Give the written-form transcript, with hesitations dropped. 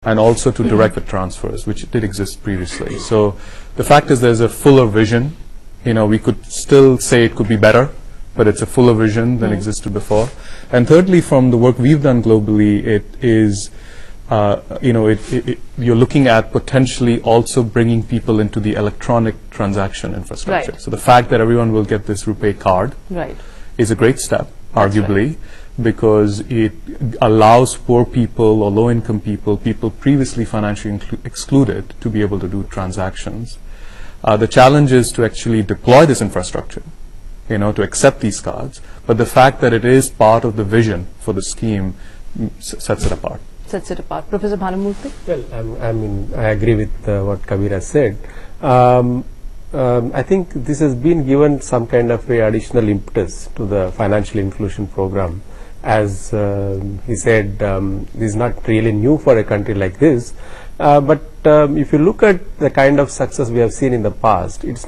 and also to direct the transfers, which did exist previously. So the fact is there's a fuller vision. We could still say it could be better, but it's a fuller vision than existed before. And thirdly, from the work we've done globally, it is, you're looking at potentially also bringing people into the electronic transaction infrastructure. Right. So the fact that everyone will get this RuPay card is a great step, arguably, because it allows poor people or low-income people previously financially excluded, to be able to do transactions. The challenge is to actually deploy this infrastructure, to accept these cards. But the fact that it is part of the vision for the scheme sets it apart. Sets it apart. Professor Bhanumurthy? Well, I agree with what Kabir has said. I think this has been given some kind of a additional impetus to the financial inclusion program. As he said, this is not really new for a country like this. But if you look at the kind of success we have seen in the past, it's